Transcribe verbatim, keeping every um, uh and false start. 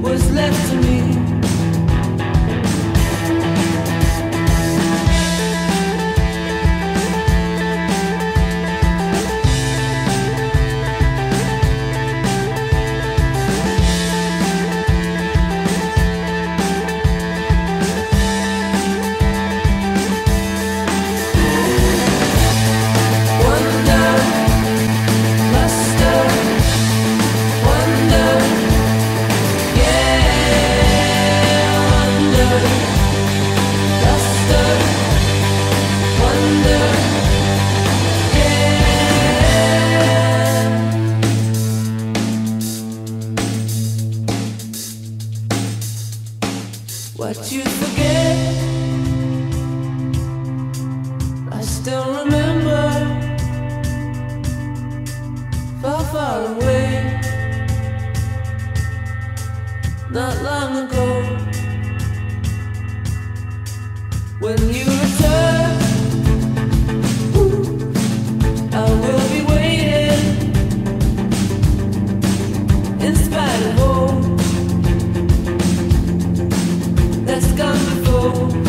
was left to me. What you forget, I still remember, far, far away, not long ago, when you return, ooh, I will be waiting, in spite of all that's gone before.